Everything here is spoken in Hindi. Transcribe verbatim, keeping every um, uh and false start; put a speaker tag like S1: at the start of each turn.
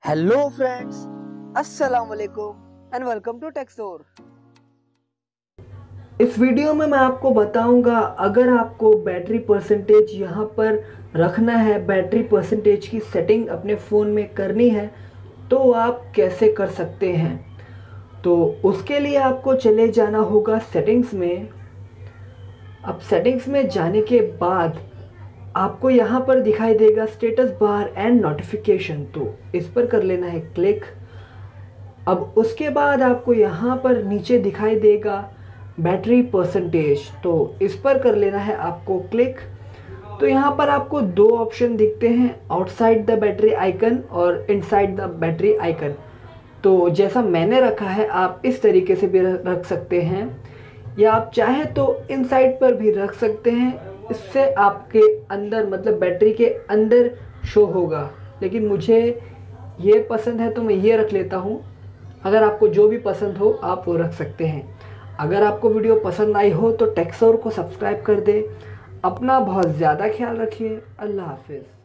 S1: हेलो फ्रेंड्स, अस्सलाम वालेकुम एंड वेलकम टू टेक्सोर। इस वीडियो में मैं आपको बताऊंगा अगर आपको बैटरी परसेंटेज यहाँ पर रखना है, बैटरी परसेंटेज की सेटिंग अपने फ़ोन में करनी है तो आप कैसे कर सकते हैं। तो उसके लिए आपको चले जाना होगा सेटिंग्स में। अब सेटिंग्स में जाने के बाद आपको यहाँ पर दिखाई देगा स्टेटस बार एंड नोटिफिकेशन, तो इस पर कर लेना है क्लिक। अब उसके बाद आपको यहाँ पर नीचे दिखाई देगा बैटरी परसेंटेज, तो इस पर कर लेना है आपको क्लिक। तो यहाँ पर आपको दो ऑप्शन दिखते हैं, आउटसाइड द बैटरी आइकन और इनसाइड द बैटरी आइकन। तो जैसा मैंने रखा है आप इस तरीके से भी रख सकते हैं, या आप चाहें तो इनसाइड पर भी रख सकते हैं। इससे आपके अंदर मतलब बैटरी के अंदर शो होगा, लेकिन मुझे ये पसंद है तो मैं ये रख लेता हूँ। अगर आपको जो भी पसंद हो आप वो रख सकते हैं। अगर आपको वीडियो पसंद आई हो तो टेक्सोर को सब्सक्राइब कर दे। अपना बहुत ज़्यादा ख्याल रखिए। अल्लाह हाफिज़।